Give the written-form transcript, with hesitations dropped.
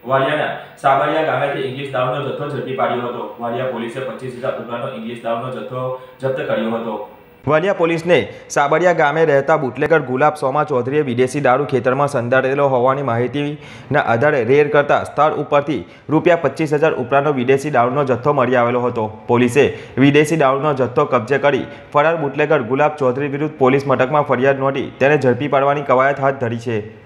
વાલિયાના Sabaria ગામેથી English દારૂનો જથ્થો ઝડપી પાડ્યો હતો। વાલિયા પોલીસે 25,000 ઉપરાંતનો ઇંગ્લિશ દારૂનો જથ્થો જપ્ત કર્યો હતો। વાલિયા પોલીસને સાબરિયા ગામે રહેતા બુટલેગર ગુલાબ સોમા ચૌધરીએ વિદેશી દારૂ ખેતરમાં સંતાડેલો હોવાની માહિતીના આધારે રેડ કરતા સ્થળ ઉપરથી ₹25,000 ઉપરાંતનો વિદેશી દારૂનો જથ્થો મળી આવેલો હતો। પોલીસે વિદેશી દારૂનો જથ્થો કબજે કરી ફરાર બુટલેગર ગુલાબ ચૌધરી વિરુદ્ધ પોલીસ મથકમાં ફરિયાદ નોંધી તેને ઝડપી પાડવાની કવાયત હાથ ધરી છે।